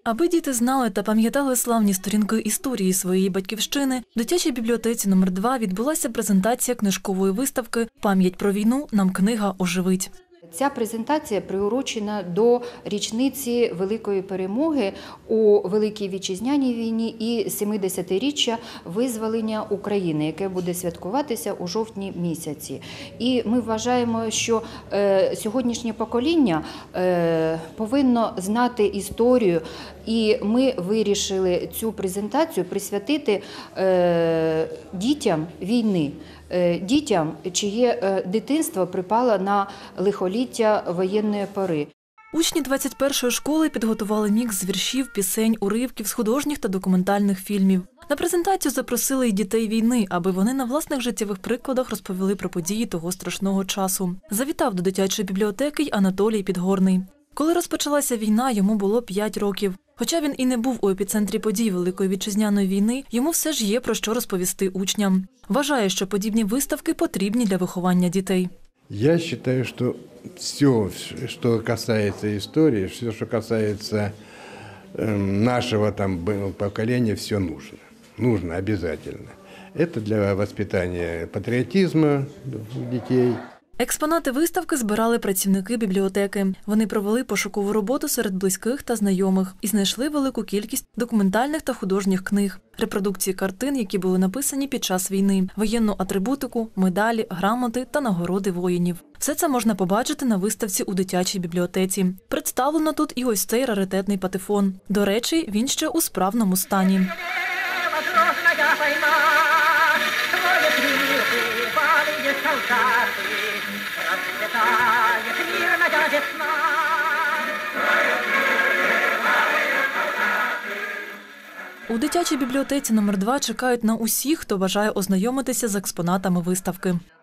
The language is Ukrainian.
Аби діти знали та пам'ятали славні сторінки історії своєї батьківщини, в дитячій бібліотеці номер 2 відбулася презентація книжкової виставки «Пам'ять про війну. Нам книга оживить». Ця презентація приурочена до річниці Великої перемоги у Великій Вітчизняній війні і 70-річчя визволення України, яке буде святкуватися у жовтні місяці. І ми вважаємо, що сьогоднішнє покоління повинно знати історію, і ми вирішили цю презентацію присвятити дітям війни. Дітям, чиє дитинство припало на лихоліття воєнної пори. Учні 21-ї школи підготували мікс з віршів, пісень, уривків з художніх та документальних фільмів. На презентацію запросили й дітей війни, аби вони на власних життєвих прикладах розповіли про події того страшного часу. Завітав до дитячої бібліотеки й Анатолій Підгорний. Коли розпочалася війна, йому було 5 років. Хоча він і не був у епіцентрі подій Великої Вітчизняної війни, йому все ж є про що розповісти учням. Вважає, що подібні виставки потрібні для виховання дітей. Я вважаю, що все, що касається історії, все, що касається нашого покоління, все нужно. Нужно обов'язково. Це для воспитання патріотизму дітей. Експонати виставки збирали працівники бібліотеки. Вони провели пошукову роботу серед близьких та знайомих і знайшли велику кількість документальних та художніх книг, репродукції картин, які були написані під час війни, воєнну атрибутику, медалі, грамоти та нагороди воїнів. Все це можна побачити на виставці у дитячій бібліотеці. Представлено тут і ось цей раритетний патефон. До речі, він ще у справному стані. У дитячій бібліотеці номер 2 чекають на усіх, хто бажає ознайомитися з експонатами виставки.